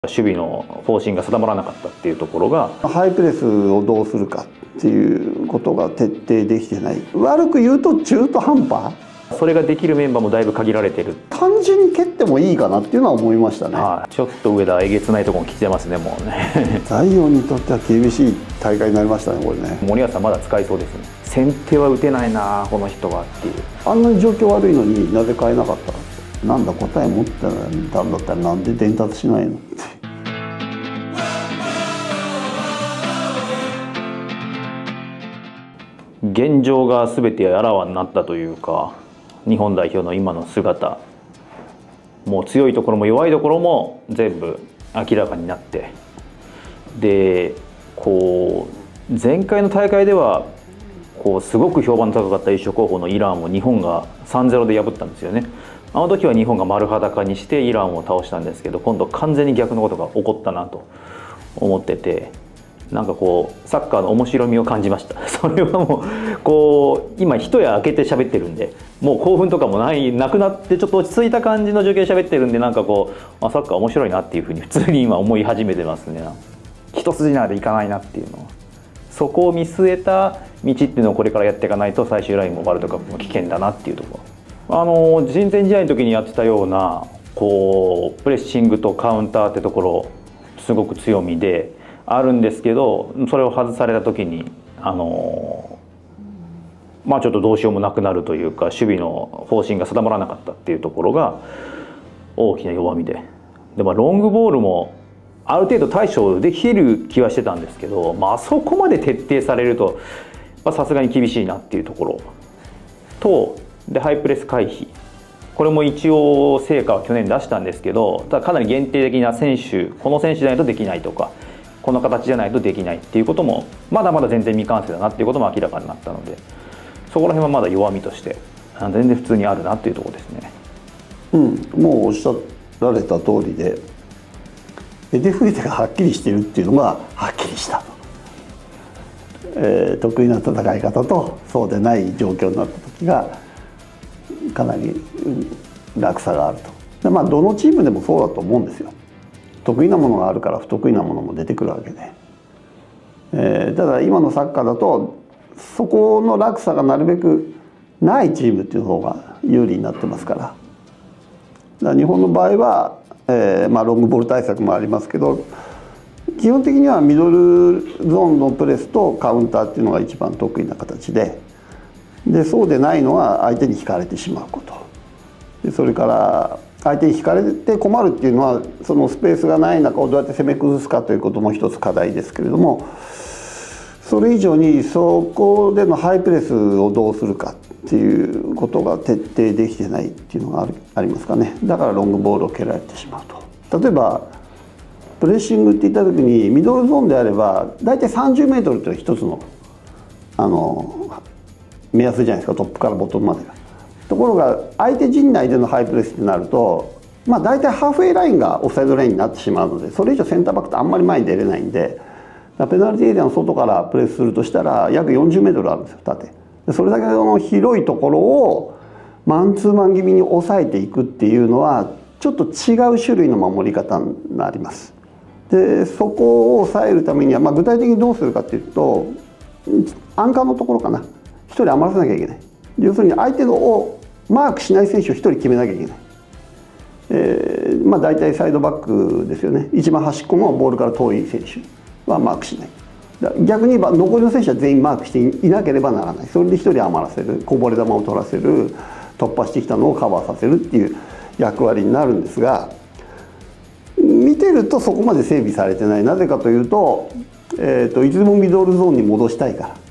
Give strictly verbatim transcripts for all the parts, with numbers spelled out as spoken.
守備の方針が定まらなかったっていうところが、 ハイプレスをどうするかっていうことが徹底できてない。悪く言うと中途半端。 それができるメンバーもだいぶ限られてる。 単純に蹴ってもいいかなっていうのは思いましたね。 はい、ちょっと上田えげつないところも来てますね、もうね。 ザイオンにとっては厳しい大会になりましたね、これね。 森保さんまだ使いそうですね。先手は打てないなこの人はっていう。 あんなに状況悪いのになぜ変えなかったか。なんだ答え持ってたんだったらなんで伝達しないのって。 現状が全てあらわになったというか、日本代表の今の姿、もう強いところも弱いところも全部明らかになって、でこう前回の大会ではこうすごく評判の高かった優勝候補のイランを日本が さんたいゼロ で破ったんですよね。あの時は日本が丸裸にしてイランを倒したんですけど、今度完全に逆のことが起こったなと思ってて、なんかこうサッカーの面白みを感じました。それはもうこう今一夜明けて喋ってるんで、もう興奮とかもないなくなって、ちょっと落ち着いた感じの状況で喋ってるんで、なんかこう、あ、サッカー面白いなっていうふうに普通に今思い始めてますね。一筋縄でいかないなっていうのを、そこを見据えた道っていうのをこれからやっていかないと、最終ラインもワールドカップも危険だなっていうところ。あの親善試合の時にやってたようなこうプレッシングとカウンターってところすごく強みであるんですけど、それを外された時にあのまあちょっとどうしようもなくなるというか、守備の方針が定まらなかったっていうところが大きな弱みで、でもロングボールもある程度対処できる気はしてたんですけど、まあそこまで徹底されるとさすがに厳しいなっていうところと、でハイプレス回避、これも一応成果は去年出したんですけど、ただかなり限定的な選手、この選手じゃないとできないとか、この形じゃないとできないっていうこともまだまだ全然未完成だなっていうことも明らかになったので、そこら辺はまだ弱みとして全然普通にあるなっていうところですね。 うん、もうおっしゃられた通りで、エデフリテがはっきりしてるっていうのがはっきりしたと、えー、得意な戦い方とそうでない状況になった時がかなり落差があると。で、まあどのチームでもそうだと思うんですよ。得意なものがあるから不得意なものも出てくるわけで、えー、ただ今のサッカーだとそこの落差がなるべくないチームっていう方が有利になってますから、だから日本の場合は、えーまあ、ロングボール対策もありますけど、基本的にはミドルゾーンのプレスとカウンターっていうのが一番得意な形で、でそうでないのは相手に引かれてしまうこと、でそれから相手に引かれて困るっていうのは、そのスペースがない中をどうやって攻め崩すかということも一つ課題ですけれども、それ以上にそこでのハイプレスをどうするかっていうことが徹底できてないっていうのがあるありますかね。だからロングボールを蹴られてしまうと。例えばプレッシングって言った時にミドルゾーンであれば大体さんじゅうメートルという一つのあの目安じゃないですか、トップからボトムまでが。ところが相手陣内でのハイプレスってなると、まあ、大体ハーフウェイラインがオフサイドラインになってしまうので、それ以上センターバックってあんまり前に出れないんで、ペナルティーエリアの外からプレスするとしたら約よんじゅうメートルあるんですよ、縦。でそれだけの広いところをマンツーマン気味に抑えていくっていうのはちょっと違う種類の守り方になります。でそこを抑えるためには、まあ、具体的にどうするかっていうと、アンカーのところかな、ひとり余らせなきゃいけない。要するに相手のをマークしない選手をひとり決めなきゃいけない。えー、まあ大体サイドバックですよね。一番端っこのボールから遠い選手はマークしない。逆に言えば残りの選手は全員マークしていなければならない。それでひとり余らせる、こぼれ球を取らせる、突破してきたのをカバーさせるっていう役割になるんですが、見てるとそこまで整備されてない。なぜかというと、えーと、いつでもミドルゾーンに戻したいから、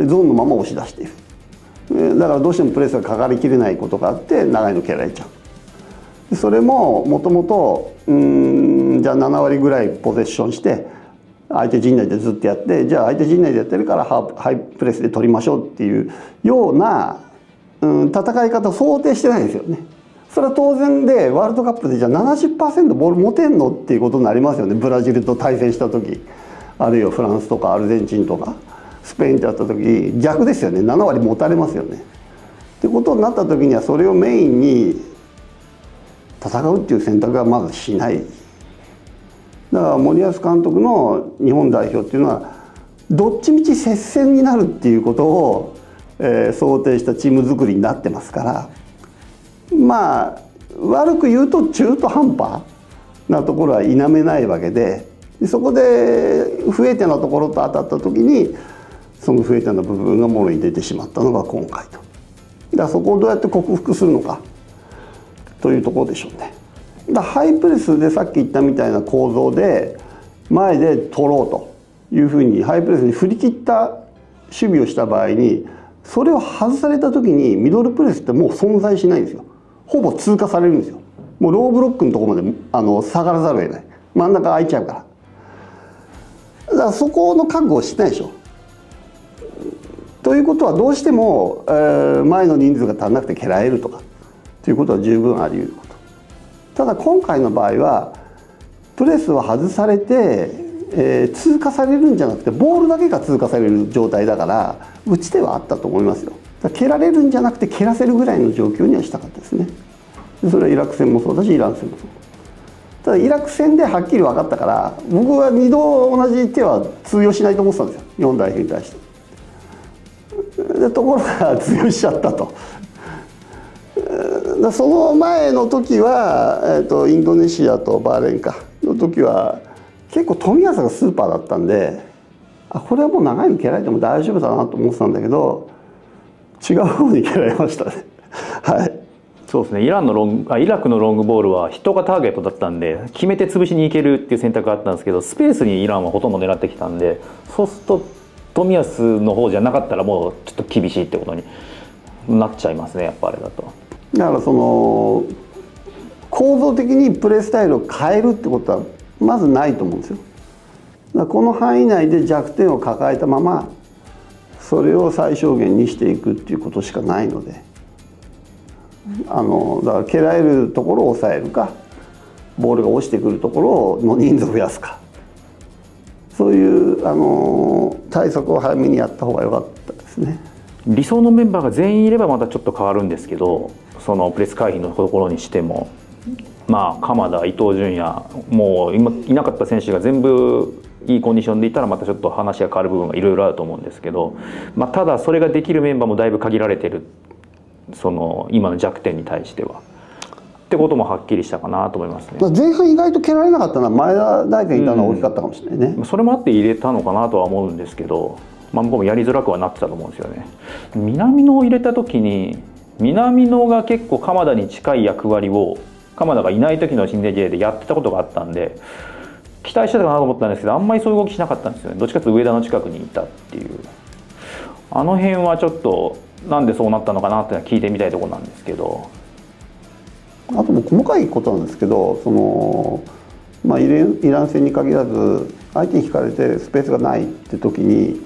ゾーンのまま押し出している。だからどうしてもプレスがかかりきれないことがあって長いの蹴られちゃう。それももともとうんじゃあななわりぐらいポゼッションして相手陣内でずっとやって、じゃあ相手陣内でやってるからハイプレスで取りましょうっていうようなうん戦い方を想定してないですよね。それは当然で、ワールドカップでじゃあ ななじゅっパーセント ボール持てんのっていうことになりますよね。ブラジルと対戦した時、あるいはフランスとかアルゼンチンとかスペインってやった時逆ですよね。ななわり持たれますよね。ってことになった時にはそれをメインに戦うっていう選択はまずしない。 だから森保監督の日本代表っていうのはどっちみち接戦になるっていうことを、えー、想定したチーム作りになってますから、まあ悪く言うと中途半端なところは否めないわけで、そこで不得手なところと当たった時にその不得手な部分がもろに出てしまったのが今回と。だからそこをどうやって克服するのかというところでしょうね。だハイプレスでさっき言ったみたいな構造で前で取ろうというふうにハイプレスに振り切った守備をした場合に、それを外された時にミドルプレスってもう存在しないんですよ。ほぼ通過されるんですよ。もうローブロックのところまであの下がらざるを得ない。真ん中空いちゃうから。だからそこの覚悟をしてないでしょ。ということはどうしても、えー、前の人数が足らなくて蹴られるとかということは十分あり得ること。ただ今回の場合はプレスを外されて、えー、通過されるんじゃなくてボールだけが通過される状態だから打ち手はあったと思いますよ。だから蹴られるんじゃなくて蹴らせるぐらいの状況にはしたかったですね。でそれはイラク戦もそうだしイラン戦もそう。ただイラク戦ではっきり分かったから僕はにど同じ手は通用しないと思ってたんですよ、日本代表に対して。でところが通用しちゃったと。その前の時は、えー、とインドネシアとバーレーンかの時は結構冨安がスーパーだったんで、あこれはもう長いの蹴られても大丈夫だなと思ってたんだけど違う方に蹴られましたね。はい、 そうですね。イランのロングあイラクのロングボールは人がターゲットだったんで決めて潰しにいけるっていう選択があったんですけど、スペースにイランはほとんど狙ってきたんで、そうすると冨安の方じゃなかったらもうちょっと厳しいってことになっちゃいますね、やっぱあれだと。 だからその構造的にプレースタイルを変えるってことはまずないと思うんですよ。だからこの範囲内で弱点を抱えたままそれを最小限にしていくっていうことしかないので、あのだから蹴られるところを抑えるかボールが落ちてくるところの人数を増やすか、そういうあの対策を早めにやった方が良かったですね。 理想のメンバーが全員いればまたちょっと変わるんですけど、そのプレス回避のところにしても、まあ鎌田、伊東純也、もう今いなかった選手が全部いいコンディションでいったらまたちょっと話が変わる部分がいろいろあると思うんですけど、まあ、ただそれができるメンバーもだいぶ限られてる、その今の弱点に対してはってこともはっきりしたかなと思いますね。 前半意外と蹴られなかったのは前田大然いたのは大きかったかもしれないね、 うん、それもあって入れたのかなとは思うんですけど、まあ、向こうもやりづらくはなってたと思うんですよね。南野を入れた時に南野が結構鎌田に近い役割を鎌田がいない時の新天地でやってたことがあったんで期待してたかなと思ったんですけど、あんまりそういう動きしなかったんですよね。どっちかというと上田の近くにいたっていう、あの辺はちょっとなんでそうなったのかなっていうのは聞いてみたいところなんですけど。 あとも細かいことなんですけど、その、まあ、イラン戦に限らず相手に引かれてスペースがないって時に、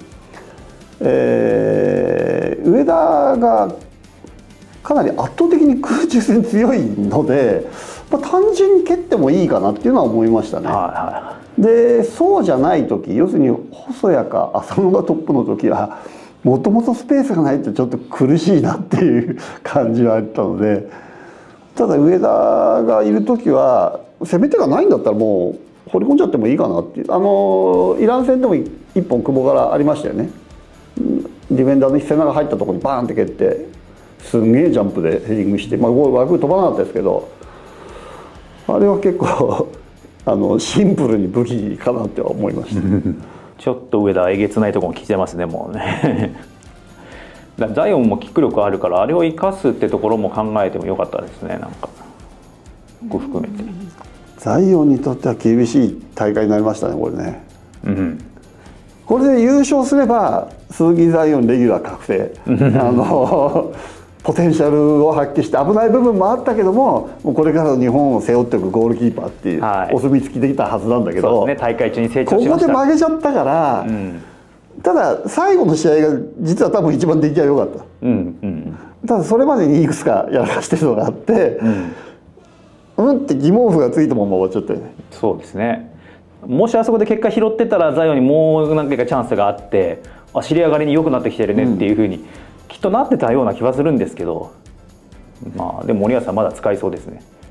えー、上田がかなり圧倒的に空中戦強いので、まあ、単純に蹴ってもいいかなっていうのは思いましたね。はいはい、でそうじゃない時、要するに細谷か浅野がトップの時はもともとスペースがないってちょっと苦しいなっていう感じはあったので、ただ上田がいる時は攻め手がないんだったらもう放り込んじゃってもいいかなっていう、あのイラン戦でも一本久保からありましたよね。ディフェンダーの背中入ったところにバーンって蹴ってすんげえジャンプでヘディングして、まあ、枠飛ばなかったですけど、あれは結構あのシンプルに武器かなって思いましたちょっと上田えげつないところも来てますね、もうねだザイオンもキック力あるからあれを生かすってところも考えてもよかったですね、なんかここ含めて。 ザイオンにとっては厳しい大会になりましたね、これね。うん、これで優勝すれば鈴木ザイオンレギュラー確定あのポテンシャルを発揮して危ない部分もあったけども、もうこれからの日本を背負っていくゴールキーパーっていう、はい、お墨付きできたはずなんだけど、 ね、大会中に成長しました。 ここで負けちゃったから、うん、ただ最後の試合が実は多分一番出来が良かった、うんうん、ただそれまでにいくつかやらかしてるのがあって、うん、うんって疑問符がついたまま終わっちゃったよね。 そうですね。もしあそこで結果拾ってたらザイオンにもう何回かチャンスがあって、あ尻上がりに良くなってきてるねっていうふうに、うんきっとなってたような気はするんですけど、まあでも森保さんまだ使いそうですね。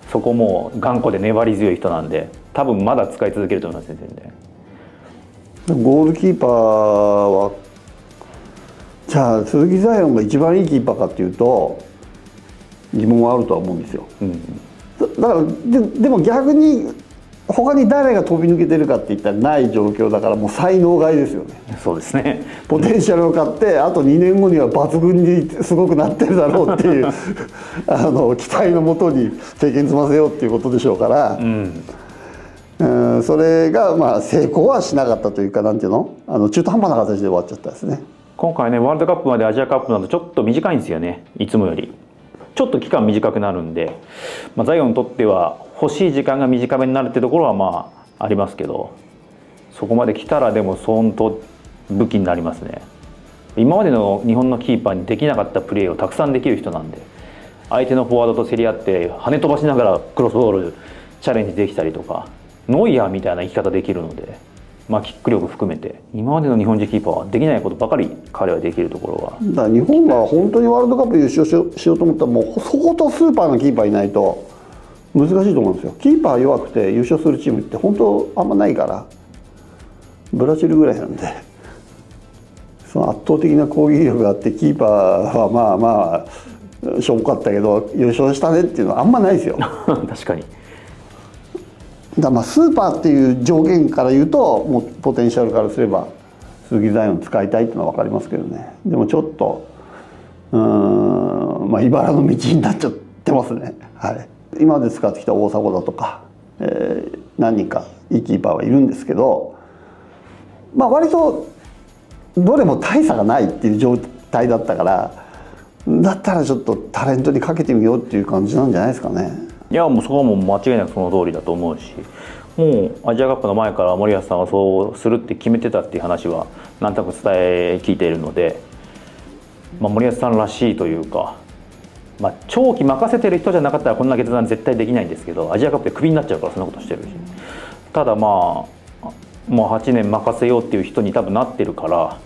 そこも頑固で粘り強い人なんで、多分まだ使い続けると思いますね全然。 ゴールキーパーはじゃあ鈴木彩艶が一番いいキーパーかっていうと疑問はあるとは思うんですよ。うん、だからででも逆に他に誰が飛び抜けてるかって言ったらない状況だから、もう才能外ですよね。 そうですね。 ポテンシャルを買ってあとにねんごには抜群にすごくなってるだろうっていうあの期待のもとに経験積ませようっていうことでしょうから、うん、うんそれがまあ成功はしなかったというか、なんていうの、あの中途半端な形で終わっちゃったですね。 今回ねワールドカップまでアジアカップなどちょっと短いんですよね、いつもより。ちょっと期間短くなるんで、まあ、ザイオンにとっては欲しい時間が短めになるってところはまあありますけど、そこまで来たらでも相当武器になりますね。今までの日本のキーパーにできなかったプレーをたくさんできる人なんで、相手のフォワードと競り合って跳ね飛ばしながらクロスボールチャレンジできたりとか、ノイアーみたいな生き方できるので、まあ、キック力含めて今までの日本人キーパーはできないことばかり彼はできるところは。 だから日本が本当にワールドカップ優勝しようしようと思ったら、もう相当スーパーなキーパーいないと難しいと思うんですよ。キーパー弱くて優勝するチームって本当あんまないから、ブラジルぐらいなんで、その圧倒的な攻撃力があってキーパーはまあまあしょぼかったけど優勝したねっていうのはあんまないですよ。 確かに。 だまあスーパーっていう条件から言うと、もうポテンシャルからすれば鈴木彩艶使いたいっていうのは分かりますけどね。でもちょっとうーんまあ茨の道になっちゃってますね。はい、今まで使ってきた大迫だとか、えー、何人かいいキーパーはいるんですけど、まあ割とどれも大差がないっていう状態だったから、だったらちょっとタレントにかけてみようっていう感じなんじゃないですかね。 いやもうそこはもう間違いなくその通りだと思うし、もうアジアカップの前から森保さんはそうするって決めてたっていう話はなんとなく伝え聞いているので、まあ、森保さんらしいというか、まあ、長期任せてる人じゃなかったらこんな決断絶対できないんですけど、アジアカップでクビになっちゃうからそんなことしてるし、ただまあもうはちねん任せようっていう人に多分なってるから、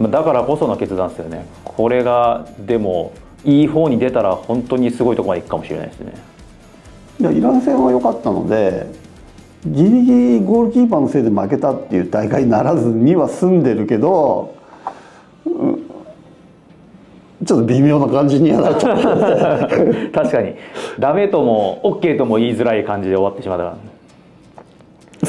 だからこその決断ですよね。これがでもいい方に出たら本当にすごいところまでいくかもしれないですね。 いやイラン戦は良かったので、ギリギリゴールキーパーのせいで負けたっていう大会にならずには済んでるけど、うん、ちょっと微妙な感じにはなっちゃった確かにダメとも オーケー とも言いづらい感じで終わってしまったから、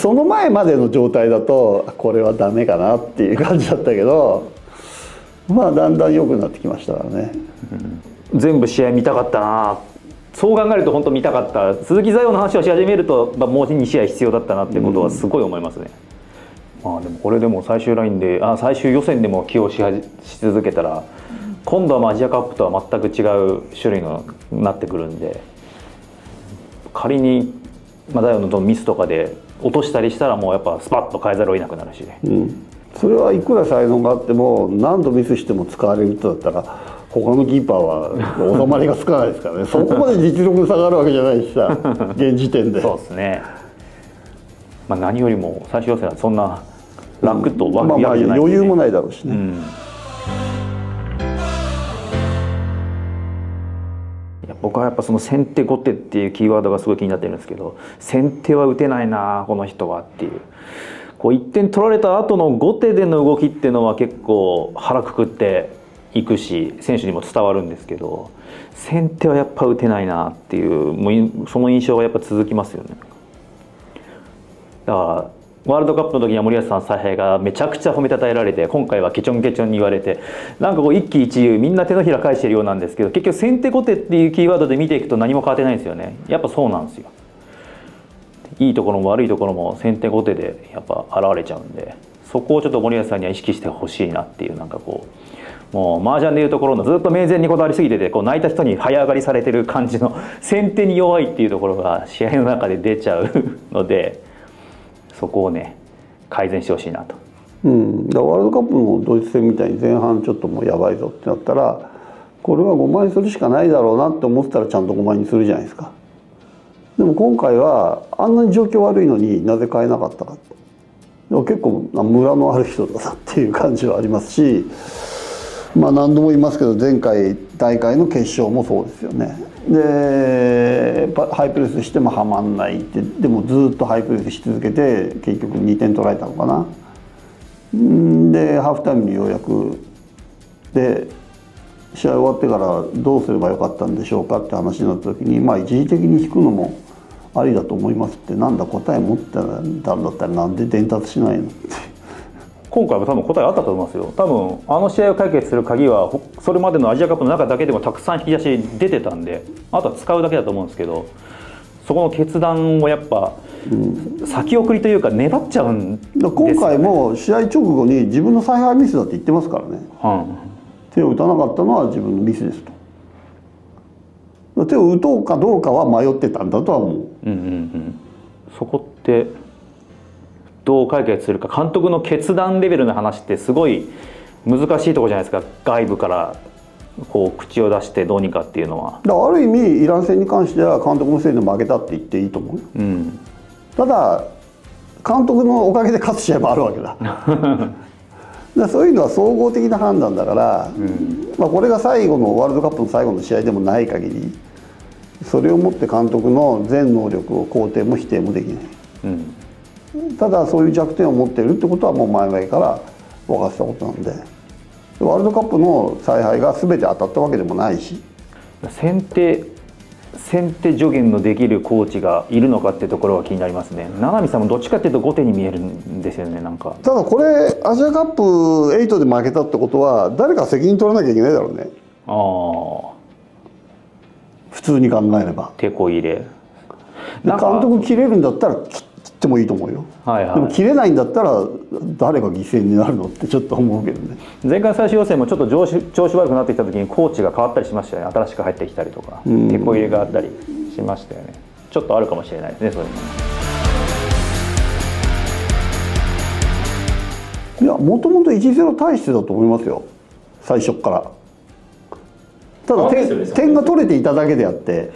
その前までの状態だとこれはダメかなっていう感じだったけど、まあだんだん良くなってきましたからね、 うん、全部試合見たかったな、そう考えると本当見たかった。鈴木彩艶の話をし始めると、まあ、もうに試合必要だったなっていうことはすごい思いますね、うん、まあでもこれでも最終ラインであ最終予選でも起用しし続けたら、今度はまあアジアカップとは全く違う種類になってくるんで、仮にまあ彩艶のミスとかで落としたりしたらもうやっぱスパッと変えざるを得なくなるし、 うん、それはいくら才能があっても何度ミスしても使われる人だったら他のキーパーは収まりがつかないですからね。そこまで実力の差があるわけじゃないしさ現時点で。 そうですね、まあ、何よりも最終予選はそんな楽とワクワクじゃない、ね、まあまあ余裕もないだろうしね、うん、 いや僕はやっぱその先手後手っていうキーワードがすごい気になってるんですけど、先手は打てないなこの人はっていう、こういってん取られた後の後手での動きっていうのは結構腹くくっていくし選手にも伝わるんですけど、先手はやっぱ打てないなっていう、もうその印象がやっぱ続きますよね。だからワールドカップの時には森保さん采配がめちゃくちゃ褒めたたえられて、今回はケチョンケチョンに言われて、なんかこう一喜一憂みんな手のひら返してるようなんですけど、結局先手後手っていうキーワードで見ていくと何も変わってないんですよね。やっぱそうなんですよ。いいところも悪いところも先手後手でやっぱ現れちゃうんで、そこをちょっと森保さんには意識してほしいなっていう、なんかこうもう麻雀でいうところのずっと明前にこだわりすぎてて、こう泣いた人に早上がりされてる感じの先手に弱いっていうところが試合の中で出ちゃうので、そこをね改善してほしいなと。 うん、だワールドカップのドイツ戦みたいに前半ちょっともうやばいぞってなったら、これはごまいにするしかないだろうなって思ってたらちゃんとごまいにするじゃないですか。でも今回はあんなに状況悪いのになぜ変えなかったか。でも結構ムラのある人だなっていう感じはありますし、 まあ何度も言いますけど、前回大会の決勝もそうですよね。でハイプレスしてもはまんないって、でもずっとハイプレスし続けて結局にてん取られたのかな。でハーフタイムにようやくで試合終わってからどうすればよかったんでしょうかって話になった時に、まあ一時的に引くのもありだと思いますって、なんだ答え持ってたんだったらなんで伝達しないのって。 今回は多分答えあったと思いますよ。多分あの試合を解決する鍵はそれまでのアジアカップの中だけでもたくさん引き出し出てたんで、あとは使うだけだと思うんですけど、そこの決断をやっぱ、うん、先送りというか粘っちゃうんですよね。 今回も試合直後に自分の采配ミスだって言ってますからね、うん、手を打たなかったのは自分のミスですと。手を打とうかどうかは迷ってたんだとは思う。うんうんうん、 そこってどう解決するか、監督の決断レベルの話ってすごい難しいところじゃないですか。外部からこう口を出してどうにかっていうのは。 だからある意味イラン戦に関しては監督のせいで負けたって言っていいと思う、うん、ただ監督のおかげで勝つ試合もあるわけだだそういうのは総合的な判断だから、うん、まあこれが最後のワールドカップの最後の試合でもない限り、それをもって監督の全能力を肯定も否定もできない、うん、ただそういう弱点を持っているってことはもう前々から分かってたことなんで、ワールドカップの采配が全て当たったわけでもないし、 先手先手助言のできるコーチがいるのかっていうところが気になりますね。永見さんもどっちかっていうと後手に見えるんですよね。なんかただこれアジアカップはちで負けたってことは誰か責任取らなきゃいけないだろうね。ああ、普通に考えれば。 手こ入れ監督切れるんだったら切ってもいいと思うよ、はいはい、でも切れないんだったら誰が犠牲になるのってちょっと思うけどね。 前回最終予選もちょっと調子調子悪くなってきた時にコーチが変わったりしましたよね。新しく入ってきたりとか手こ入れがあったりしましたよね。ちょっとあるかもしれないですね、それも。 いや、もともと いちたいゼロ 体質だと思いますよ、最初から。ただ点が取れていただけであって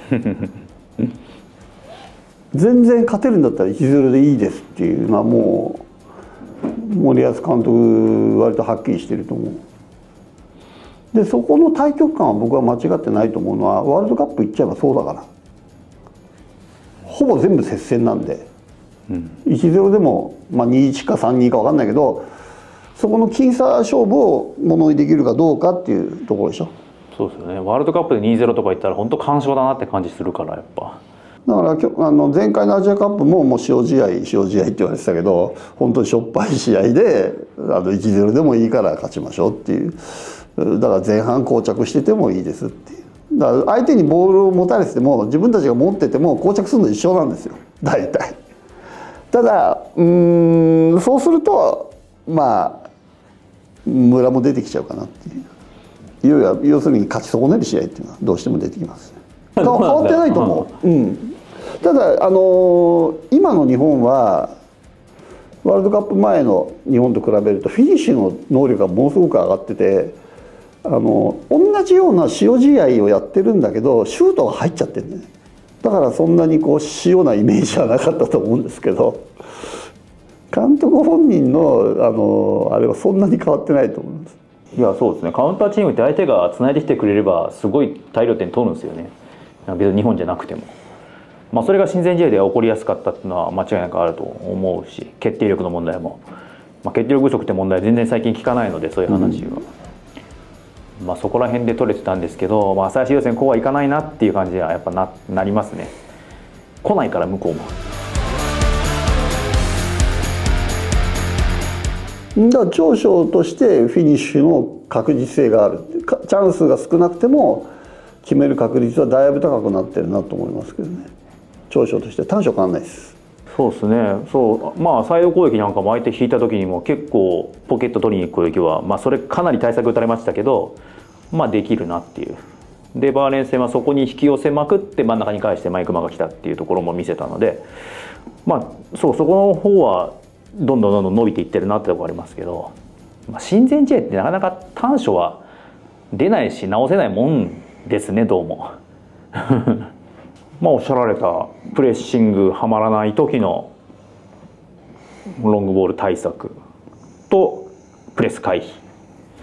全然勝てるんだったら いちたいゼロ でいいですっていうのはもう森保監督割とはっきりしてると思う。でそこの大局観は僕は間違ってないと思うのは、ワールドカップ行っちゃえばそうだから、ほぼ全部接戦なんで、うん、いちたいゼロ でも、まあ、にたいいちかさんたいにか分かんないけど、そこの僅差勝負をものにできるかどうかっていうところでしょ。 そうですよね。ワールドカップで にたいゼロ とか言ったら本当完勝だなって感じするから、やっぱ。 だからあの前回のアジアカップももう塩試合塩試合って言われてたけど、本当にしょっぱい試合であの いちたいゼロ でもいいから勝ちましょうっていう。だから前半膠着しててもいいですっていう。だから相手にボールを持たれてても自分たちが持ってても膠着するの一緒なんですよ、大体。ただうーんそうするとまあムラも出てきちゃうかなっていう。いよいよ要するに勝ち損ねる試合っていうのはどうしても出てきますね。変わってないと思う。うん、ただあのー、今の日本はワールドカップ前の日本と比べるとフィニッシュの能力がものすごく上がってて、あの同じような塩試合をやってるんだけどシュートが入っちゃってるね。だからそんなにこう塩なイメージはなかったと思うんですけど、監督本人のあのあれはそんなに変わってないと思います。 いやそうですね。カウンターチームって相手がつないできてくれればすごい大量点取るんですよね。別に日本じゃなくても、まあ、それが親善試合で起こりやすかったっていうのは間違いなくあると思うし、決定力の問題も、まあ、決定力不足って問題は全然最近聞かないので、そういう話は、うん、まあそこら辺で取れてたんですけど、まあ、最終予選こうはいかないなっていう感じはやっぱ な, なりますね。来ないから向こうも。 だから長所としてフィニッシュの確実性がある、チャンスが少なくても決める確率はだいぶ高くなってるなと思いますけどね。長所として短所変わんないです。 そうですね。そう、まあサイド攻撃なんかも相手引いた時にも結構ポケット取りに行く攻撃は、まあそれかなり対策打たれましたけど、まあできるなっていう。でバーレン戦はそこに引き寄せまくって真ん中に返してマイクマが来たっていうところも見せたので、まあそうそこの方はどんどんどんどん伸びていってるなってところありますけど、まあ、親善試合ってなかなか短所は出ないし直せないもんですね、どうもまあおっしゃられたプレッシングはまらない時のロングボール対策とプレス回避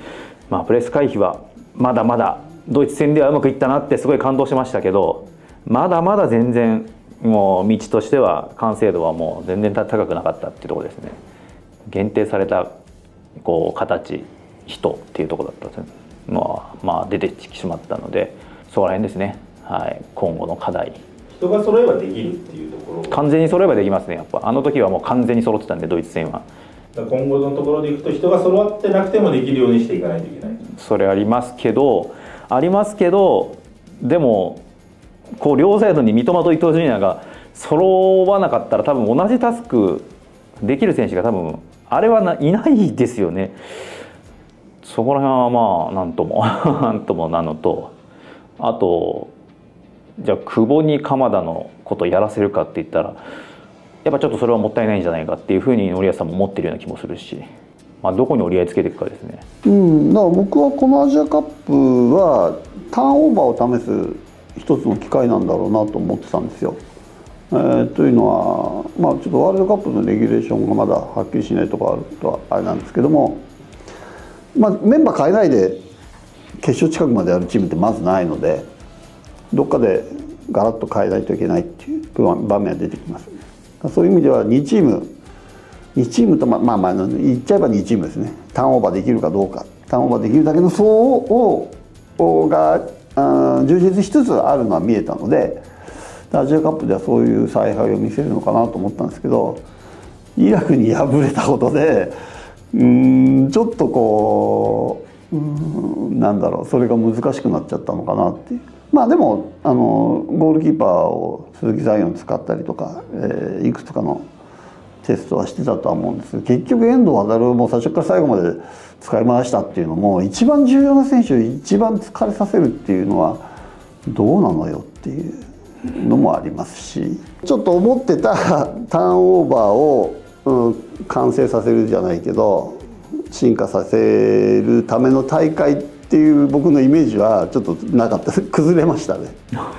まあ、プレス回避はまだまだドイツ戦ではうまくいったなってすごい感動しましたけど、まだまだ全然もう道としては完成度はもう全然高くなかったっていうところですね。限定されたこう形人っていうところだったのは、まあ、出てきてしまったので、そこら辺ですね、はい、今後の課題。 人が揃えばできるっていうところ、 完全に揃えばできますね。やっぱあの時はもう完全に揃ってたんで、ドイツ戦は。 今後のところでいくと人が揃ってなくてもできるようにしていかないといけない。 それありますけどありますけどでもこう両サイドに三笘と伊東純也が揃わなかったら多分同じタスクできる選手が多分あれはないないですよね。そこら辺はまあなんともなんともなのと、あとじゃあ久保に鎌田のことをやらせるかって言ったらやっぱちょっとそれはもったいないんじゃないかっていうふうに森保さんも思ってるような気もするし、まあ、どこに折り合いつけていくかですね。 うん、だから僕はこのアジアカップはターンオーバーを試す一つの機会なんだろうなと思ってたんですよ。えー、というのは、まあ、ちょっとワールドカップのレギュレーションがまだはっきりしないところあるとはあれなんですけども、まあ、メンバー変えないで決勝近くまでやるチームってまずないので、どっかでガラッと変えないといけないっていう場面が出てきます。そういう意味ではにチームにチームとまあまあまあ言っちゃえばにチームですね。ターンオーバーできるかどうか、ターンオーバーできるだけの層をが充実しつつあるのは見えたので、アジアカップではそういう采配を見せるのかなと思ったんですけど、イラクに敗れたことでうーんちょっとこう、うーんなんだろう、それが難しくなっちゃったのかなっていう。まあでもあのゴールキーパーを鈴木彩艶を使ったりとか、えー、いくつかのテストはしてたとは思うんですけど、結局遠藤航も最初から最後まで使い回したっていうのも、一番重要な選手を一番疲れさせるっていうのはどうなのよっていうのもありますし、ちょっと思ってたターンオーバーを、うん、完成させるじゃないけど進化させるための大会っていう僕のイメージはちょっとなかったです。崩れましたね。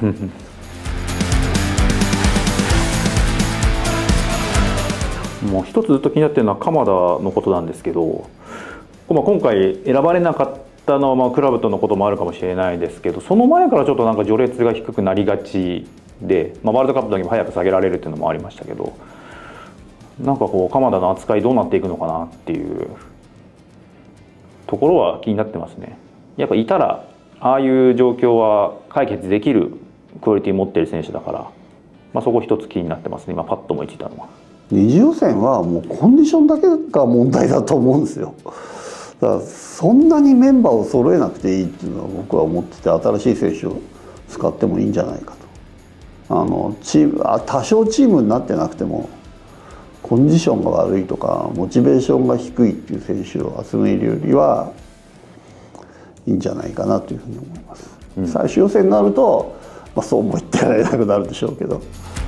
もう一つずっと気になってるのは鎌田のことなんですけど、まあ、今回選ばれなかったのはまあクラブとのこともあるかもしれないですけど、その前からちょっとなんか序列が低くなりがちで、まあ、ワールドカップの時も早く下げられるっていうのもありましたけど、なんかこう鎌田の扱いどうなっていくのかなっていうところは気になってますね。やっぱいたらああいう状況は解決できるクオリティ持ってる選手だから、まあ、そこ一つ気になってますね、今パッと思いついたのは。 二次予選はもうコンディションだけが問題だと思うんですよ。だからそんなにメンバーを揃えなくていいっていうのは僕は思ってて、新しい選手を使ってもいいんじゃないかと。あのチームあ多少チームになってなくてもコンディションが悪いとかモチベーションが低いっていう選手を集めるよりはいいんじゃないかなというふうに思います。うん、最終予選になると、まあ、そうも言ってられなくなるでしょうけど。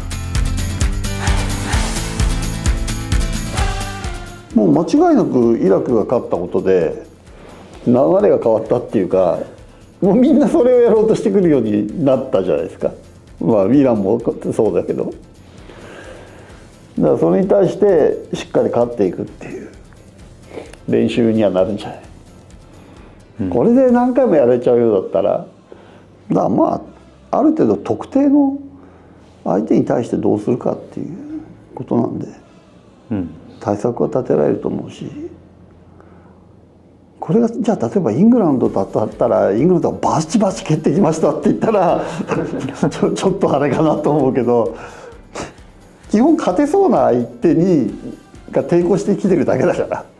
もう間違いなくイラクが勝ったことで流れが変わったっていうか、もうみんなそれをやろうとしてくるようになったじゃないですか。まあイランもそうだけど、だからそれに対してしっかり勝っていくっていう練習にはなるんじゃない、うん、これで何回もやられちゃうようだったら、だからまあある程度特定の相手に対してどうするかっていうことなんで、うん、対策は立てられると思うし、これがじゃあ例えばイングランドだったらイングランドはバチバチ蹴ってきましたって言ったらちょ、ちょっとあれかなと思うけど、基本勝てそうな相手にが抵抗してきてるだけだから。